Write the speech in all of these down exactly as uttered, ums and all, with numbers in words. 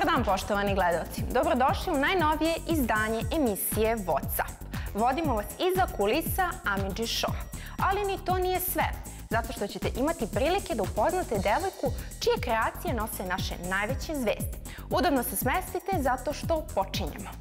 dan, poštovani gledaoci. Dobrodošli u najnovije izdanje emisije WhatsApp. Vodimo vas iza kulisa Amidži Show. Ali ni to nije sve, zato što ćete imati prilike da upoznate devojku čije kreacije nose naše najveće zvezde. Udobno se smestite zato što počinjemo.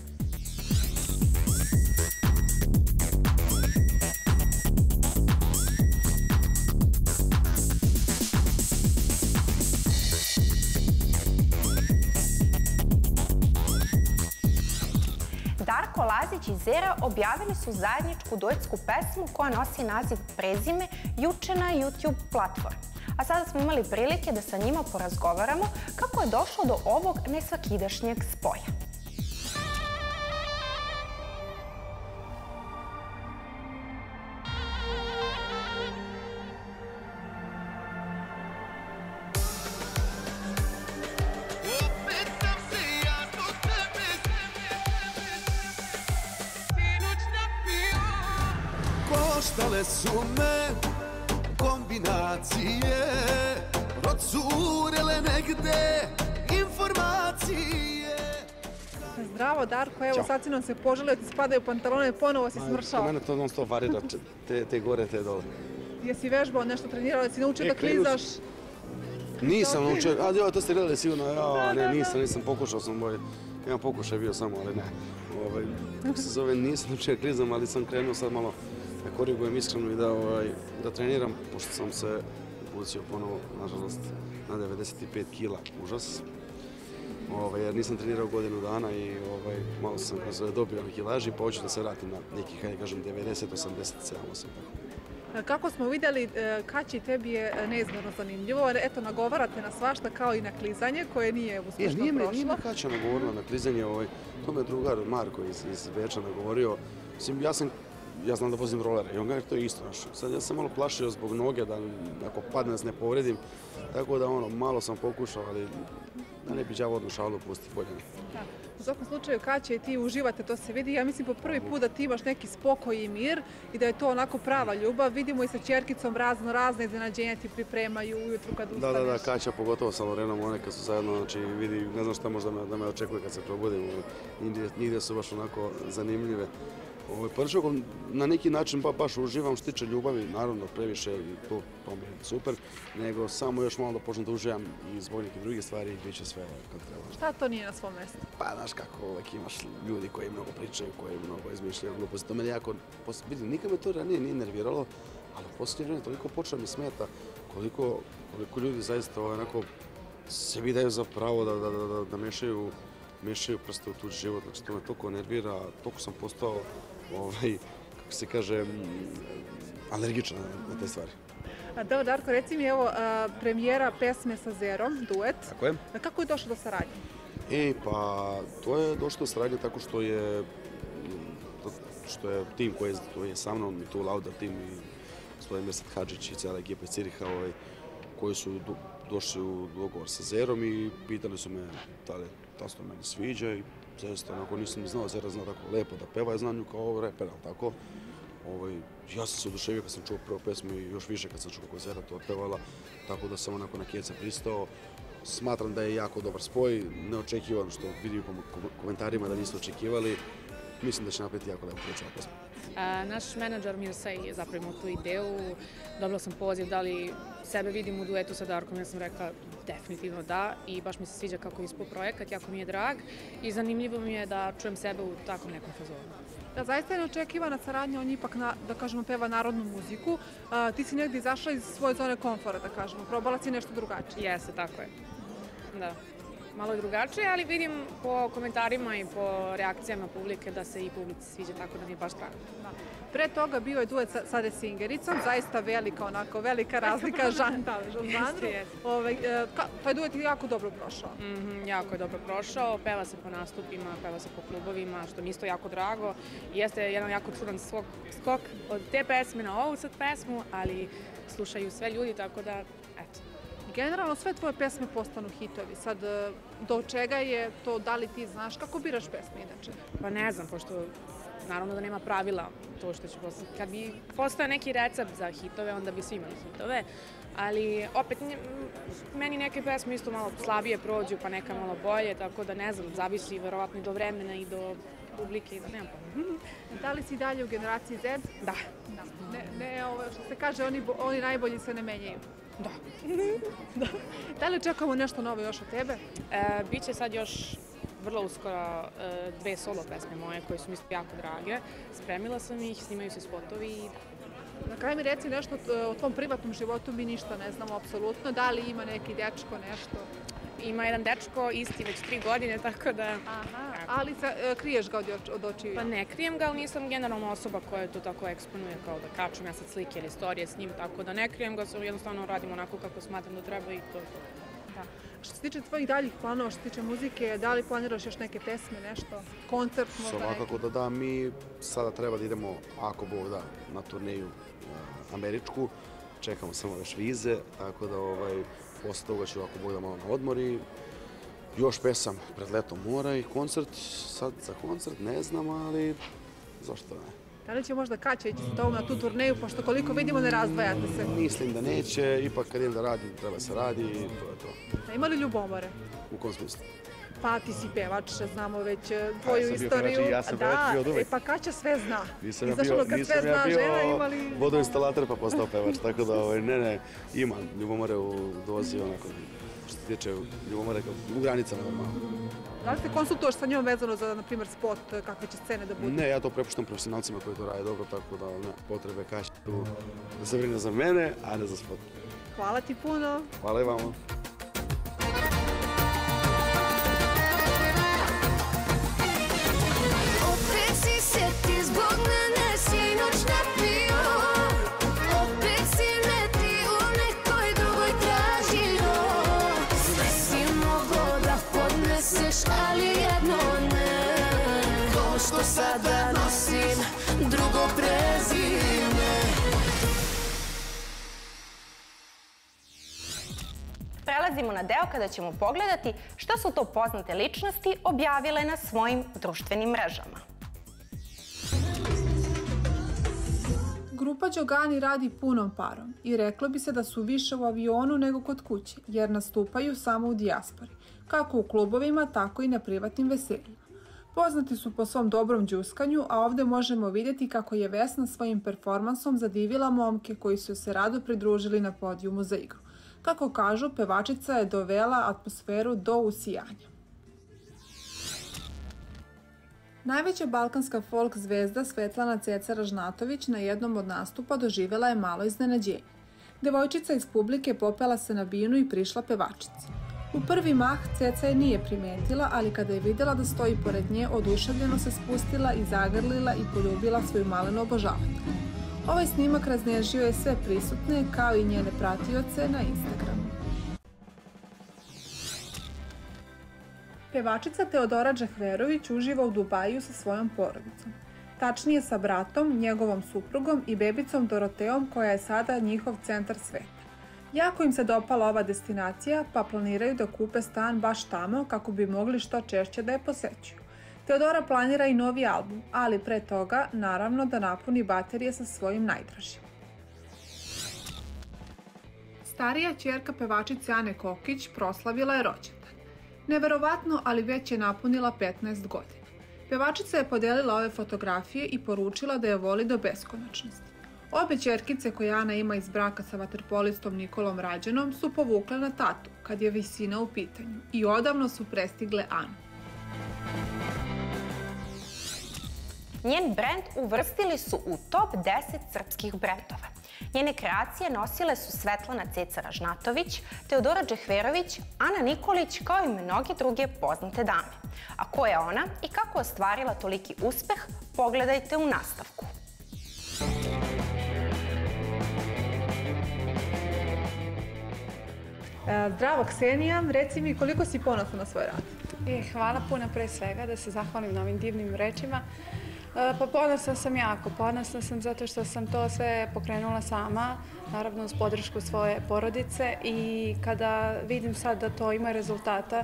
Darko Lazić i Zera objavili su zajedničku duetsku pesmu koja nosi naziv Prezime juče na YouTube platformi. A sada smo imali prilike da sa njima porazgovaramo kako je došlo do ovog nesvakidašnjeg spoja. Koštale su me kombinacije, procurele negde informacije. Zdravo Darko, evo sad si nam se poželio, ti spadaju pantalone, ponovo si smršao. Kod mene to non stop varira, te gore, te dole. Jesi vežbao nešto, trenirao, jesi naučio da klizaš? Nisam naučio, a jo, to ste gledali sigurno, ja, ne, nisam, nisam, pokušao sam, jedan pokušaj bio samo, ali ne. Kako se zove, nisam naučio klizam, ali sam krenuo sad malo da korigujem iskreno i da treniram, pošto sam se upucio ponovo, nažalost, na devedeset pet kila, užas. Jer nisam trenirao godinu dana i malo sam dobio na kilaži, pa hoću da se vratim na nekih, hajde kažem, devedeset, osamdeset sedam, osam. Kako smo vidjeli, Kaći tebi je neizmjerno zanimljivo, eto, nagovarate na svašta kao i na klizanje, koje nije uspješno prošlo. Nije me Kaća nagovorila na klizanje, to me drugar Marko iz Beča nagovorio. Ja sam Ja znam da vozim rolere i on ga je to isto našao. Sad ja sam malo plašio zbog noge da ako padne se ne povredim, tako da ono, malo sam pokušao, ali da ne bi đavo odnu šalu pusti bolje. U svakom slučaju, Kaća i ti uživate, to se vidi. Ja mislim po prvi put da ti imaš neki spokoj i mir i da je to onako prava ljubav. Vidimo i sa ćerkicom razno razne iznenađenja ti pripremaju ujutru kad ustaneš. Da, da, da, Kaća pogotovo sa Lorenom, one kad su zajedno, znači vidi, ne znam šta možda da me očekuje kad se probudim. Nigde su baš onako zanimljive. Prvo, na neki način baš uživam što tiče ljubavi, naravno previše, to mi je super, nego samo još malo da počnem da uživam i zbog nekih drugih stvari i bit će sve kad treba. Šta to nije na svom mjestu? Pa, znaš kako, uvek imaš ljudi koji mnogo pričaju, koji mnogo izmišljaju gluposti. To meni jako, vidim, nikad me to ranije nije nerviralo, ali u posljednje vreme toliko počeo mi smeta koliko ljudi zaista onako sebi daju za pravo da mešaju mešaju prste u tuđ život, znači to me toliko nervira, toliko sam postao, kako se kaže, alergičan na te stvari. Dobro, Darko, reci mi, evo, premijera pesme sa Zerom, duet. Tako je. Kako je došlo do saradnje? E, pa, to je došlo do saradnje tako što je što je tim koji je sa mnom, tu Lauda tim i gospodin Mirsad Hadžić i cijela ekipa iz Ciriha, koji su došli u dogovor sa Zerom i pitali su me da li ta se to meni sviđa i zaista onako nisam znao, Zera zna tako lepo da peva, ja znam nju kao reper, ali tako. Ja sam se oduševio kad sam čuo prvu pesmu i još više kad sam čuo kako je Zera to otpevala, tako da sam onako na keca pristao. Smatram da je jako dobar spoj, neočekivan što vidim po komentarima da nisu očekivali. Mislim da će napraviti jako lepo priču pesmu. Naš menadžer Mirsa je zapravo tu ideju, dobila sam poziv da li sebe vidim u duetu sa Darkom, ja sam rekla definitivno da i baš mi se sviđa kako je ispao projekat, jako mi je drag i zanimljivo mi je da čujem sebe u takvom nekom fazonu. Da, zaista je neočekivana saradnja, on ipak, da kažemo, peva narodnu muziku. Ti si negdje izašla iz svoje zone komfora, da kažemo, probala si nešto drugačije. Jeste, tako je. Da. Malo je drugačije, ali vidim po komentarima i po reakcijama publike da se i publici sviđa, tako da mi je baš drago. Pre toga bio je duet sa The Singericom, zaista velika, onako, velika razlika žanru. Taj duet je jako dobro prošao. Jako je dobro prošao, peva se po nastupima, peva se po klubovima, što mi isto jako drago. Jeste jedan jako čudan skok od te pesme na ovu sad pesmu, ali slušaju sve ljudi, tako da, eto. Generalno sve tvoje pesme postanu hitovi. Sad, do čega je to, da li ti znaš, kako biraš pesme inače? Pa ne znam, pošto naravno da nema pravila to što će postati. Kad bi postao neki recept za hitove, onda bi svi imali hitove. Ali opet, meni neke pesme isto malo slabije prođu, pa neka malo bolje, tako da ne znam, zavisi verovatno i do vremena i do publike i da nemam pojma. Da li si dalje u generaciji Z? Da. Ne, ne, ovo što se kaže, oni, oni najbolji se ne menjaju. Da. Da. Da li očekujemo nešto novo još od tebe? E, Biće sad još vrlo uskoro e, dve solo pesme moje koje su mi jako drage. Spremila sam ih, snimaju se spotovi i da. Na kraju mi reci nešto o tvom privatnom životu, mi ništa ne znamo apsolutno. Da li ima neki dečko, nešto? Ima jedan dečko, isti već tri godine, tako da... Aha, ali sa, kriješ ga od očiju? Pa ne krijem ga, ali nisam generalno osoba koja to tako eksponuje, kao da kačem ja sad slike ili storije s njim, tako da ne krijem ga, jednostavno radim onako kako smatram da treba i to je to. Da. Što se tiče tvojih daljih planova, što se tiče muzike, da li planiraš još neke pesme, nešto, koncert možda neki? Svakako da da, mi sada treba da idemo, ako Bog da, na turneju uh, američku. Čekamo samo još vize, tako da ovaj, posle toga ću ako Bog da malo na odmor i još pesam pred letom mora i koncert. Sad za koncert ne znam, ali zašto ne? Da li će možda Kaća ići s tobom na tu turneju, pošto koliko vidimo ne razdvajate se? Mislim da neće, ipak kad idem da radim, treba se radi i to je to. A ima li ljubomore? U kom smislu? Pa ti si pevač, znamo već tvoju istoriju. Ja sam bio pevač, ja sam pevač bio od uvek. Pa Kaća sve zna. Nisam ja bio, nisam ja bio vodoinstalater pa postao pevač, tako da ne, ne, ima ljubomore u dozi, onako, što se tiče ljubomore u granicama normalno. Da li te konsultuješ sa njom vezano za, na primjer, spot, kakve će scene da budu? Ne, ja to prepuštam profesionalcima koji to rade dobro, tako da ne, potrebe Kaća tu da se brine za mene, a ne za spot. Hvala ti puno. Hvala i vama. Ali jedno ne, ko što sada nosim drugo prezime. Prelazimo na deo kada ćemo pogledati što su to poznate ličnosti objavile na svojim društvenim mrežama. Grupa Đogani radi punom parom i reklo bi se da su više u avionu nego kod kuće, jer nastupaju samo u dijaspori, kako u klubovima, tako i na privatnim veseljima. Poznati su po svom dobrom đuskanju, a ovde možemo vidjeti kako je Vesna svojim performansom zadivila momke koji su se rado pridružili na podijumu za igru. Kako kažu, pevačica je dovela atmosferu do usijanja. Najveća balkanska folk zvezda Svetlana Ceca Ražnatović na jednom od nastupa doživjela je malo iznenađenje. Devojčica iz publike popela se na binu i prišla pevačici. U prvi mah Ceca je nije primetila, ali kada je vidjela da stoji pored nje, oduševljeno se spustila i zagrlila i poljubila svoju malenu obožavatelju. Ovaj snimak raznežio je sve prisutne, kao i njene pratioce na Instagramu. Pevačica Teodora Džehverović uživa u Dubaju sa svojom porodicom. Tačnije sa bratom, njegovom suprugom i bebicom Doroteom koja je sada njihov centar sveta. Jako im se dopala ova destinacija pa planiraju da kupe stan baš tamo kako bi mogli što češće da je posećuju. Teodora planira i novi album, ali pre toga naravno da napuni baterije sa svojim najdražim. Starija ćerka pevačice Ane Kokić proslavila je rođendan. Neverovatno, ali već je napunila petnaest godina. Pevačica je podelila ove fotografije i poručila da je voli do beskonačnosti. Obe ćerkice koje Ana ima iz braka sa vaterpolistom Nikolom Rađenom su povukle na tatu kad je visina u pitanju i odavno su prestigle Anu. Njen brend uvrstili su u top deset srpskih brendova. Njene kreacije nosile su Svetlana Ceca Ražnatović, Teodora Džehverović, Ana Nikolić kao i mnoge druge poznate dame. A ko je ona i kako ostvarila toliki uspeh, pogledajte u nastavku. Zdravo Ksenija, reci mi koliko si ponosna na svoj rad? E, hvala puno pre svega da se zahvalim na ovim divnim rečima. Pa ponosna sam jako, ponosna sam zato što sam to sve pokrenula sama, naravno uz podršku svoje porodice i kada vidim sad da to ima rezultata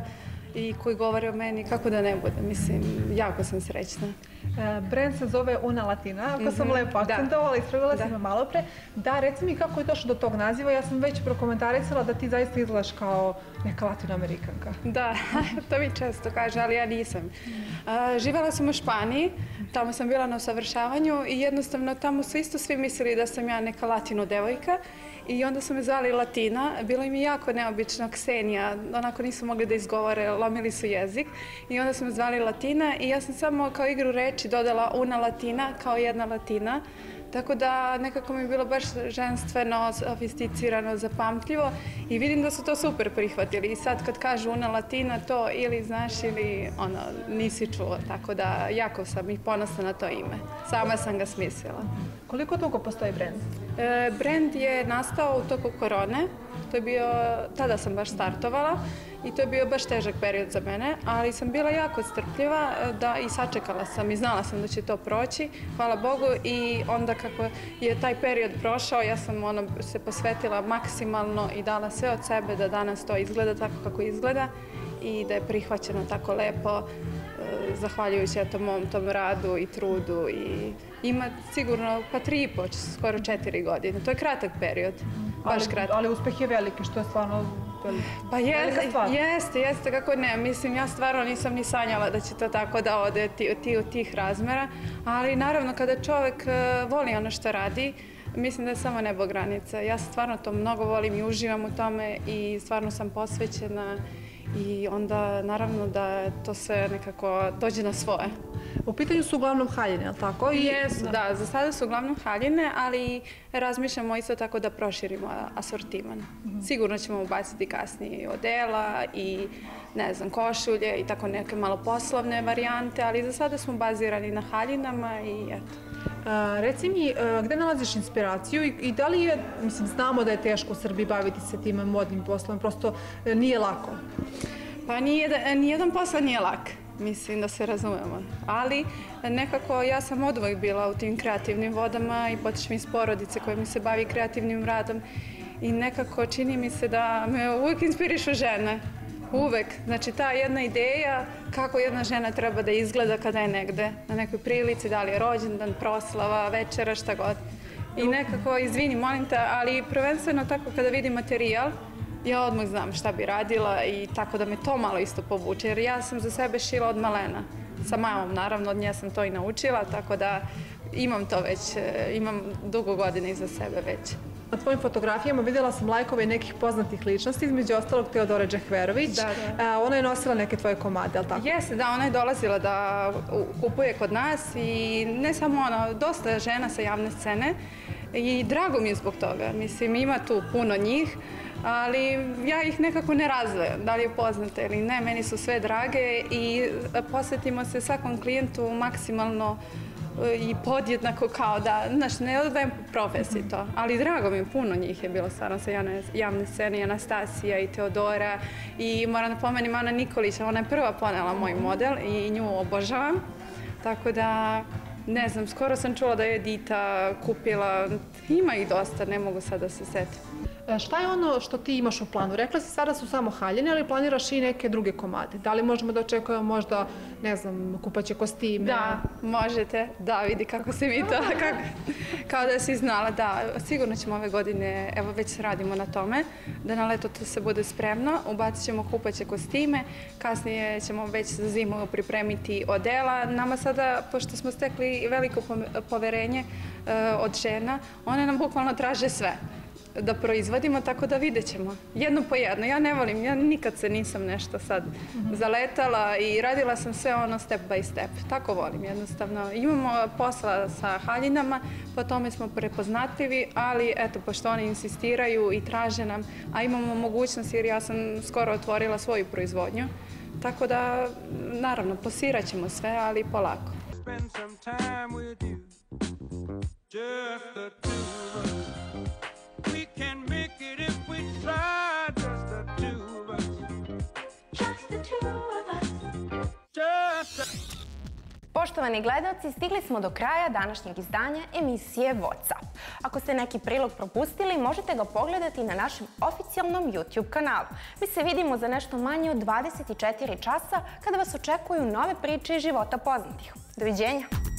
i koji govore o meni, kako da ne bude. Mislim, jako sam srećna. Brand se zove Una Latina, ako sam lepo akcentovala, ispravila si me malo pre. Da, reci mi kako je došlo do tog naziva, ja sam već prokomentarisala da ti zaista izgledaš kao neka latinoamerikanka. Da, to mi često kaže, ali ja nisam. Živela sam u Španiji, tamo sam bila na usavršavanju i jednostavno tamo su isto svi mislili da sam ja neka latino devojka i onda su me zvali Latina. Bilo im je jako neobično, Ksenija, onako nisu mogli da izgovore, lomili su jezik i onda su me zvali Latina i ja sam samo kao igru reči dodala Una Latina kao jedna Latina. Tako da nekako mi je bilo baš ženstveno, sofisticirano, zapamtljivo i vidim da su to super prihvatili. I sad kad kažu Una Latina, to ili znaš ili ono, nisi čuo. Tako da jako sam i ponosna na to ime. Sama sam ga smislila. Koliko dugo postoji brend? E, brend je nastao u toku korone. To je bio, tada sam baš startovala i to je bio baš težak period za mene, ali sam bila jako strpljiva da i sačekala sam i znala sam da će to proći, hvala Bogu, i onda kako je taj period prošao, ja sam ono, se posvetila maksimalno i dala sve od sebe da danas to izgleda tako kako izgleda i da je prihvaćeno tako lepo, zahvaljujući eto mom tom radu i trudu i ima sigurno pa tri i po, skoro četiri godine. To je kratak period, baš kratak. Ali uspeh je veliki, što je stvarno pa jeste, jeste, kako ne. Mislim, ja stvarno nisam ni sanjala da će to tako da ode od tih razmera, ali naravno kada čovek voli ono što radi, mislim da je samo nebo granica. Ja stvarno to mnogo volim i uživam u tome i stvarno sam posvećena i onda naravno da to sve nekako dođe na svoje. U pitanju su uglavnom haljine, je li tako? Jesu, da, za sada su uglavnom haljine, ali razmišljamo isto tako da proširimo asortiman. Sigurno ćemo ubaciti kasnije i odela i ne znam, košulje i tako neke malo poslovne varijante, ali za sada smo bazirani na haljinama i eto. Reci mi, gde nalaziš inspiraciju i da li je, mislim, znamo da je teško u Srbiji baviti se tim modnim poslom, prosto nije lako? Pa nijedan posao nije lak, mislim da se razumemo, ali nekako ja sam oduvek bila u tim kreativnim vodama i potičem iz porodice koja mi se bavi kreativnim radom i nekako čini mi se da me uvek inspirišu žene. Uvek. Znači, ta jedna ideja kako jedna žena treba da izgleda kada je negde, na nekoj prilici, da li je rođendan, proslava, večera, šta god. I nekako, izvini, molim te, ali prvenstveno tako kada vidim materijal, ja odmah znam šta bi radila i tako da me to malo isto povuče, jer ja sam za sebe šila od malena. Sa mamom, naravno, od nje sam to i naučila, tako da imam to već, imam dugo godina iza sebe već. Na tvojim fotografijama vidjela sam lajkove nekih poznatih ličnosti, između ostalog Teodore Džehverović. Ona je nosila neke tvoje komade, je li tako? Jeste, da, ona je dolazila da kupuje kod nas i ne samo ona, dosta žena sa javne scene i drago mi je zbog toga. Mislim, ima tu puno njih, ali ja ih nekako ne razdvajam, da li je poznate ili ne, meni su sve drage i posvetimo se svakom klijentu maksimalno i podjednako kao da, znaš, ne odvajem po profesiji to, ali drago mi, puno njih je bilo stvarno sa javne scene, i Anastasija i Teodora i moram da pomenim Ana Nikolić, ona je prva ponela moj model i nju obožavam, tako da ne znam, skoro sam čula da je Edita kupila, ima ih dosta, ne mogu sad da se setim. Šta je ono što ti imaš u planu? Rekla si sada su samo haljine, ali planiraš i neke druge komade. Da li možemo da očekujemo možda, ne znam, kupaće kostime? Da, možete. Da, vidi kako se mi to, kao da si znala. Da, sigurno ćemo ove godine, evo već radimo na tome, da na leto to se bude spremno. Ubacit ćemo kupaće kostime, kasnije ćemo već za zimu pripremiti odela. Nama sada, pošto smo stekli veliko poverenje od žena, one nam bukvalno traže sve da proizvodimo, tako da vidjet ćemo. Jedno po jedno. Ja ne volim, ja nikad se nisam nešto sad zaletala i radila sam sve ono step by step. Tako volim jednostavno. Imamo posla sa haljinama, po tome smo prepoznatljivi, ali eto, pošto oni insistiraju i traže nam, a imamo mogućnost jer ja sam skoro otvorila svoju proizvodnju, tako da, naravno, posirat ćemo sve, ali polako. We can make it if we try, just the two of us. Just the two of us. Just the... Poštovani gledalci, stigli smo do kraja današnjeg izdanja emisije WhatsApp. Ako ste neki prilog propustili, možete ga pogledati na našem oficijalnom YouTube kanalu. Mi se vidimo za nešto manje od dvadeset četiri časa kada vas očekuju nove priče iz života poznatih. Doviđenja!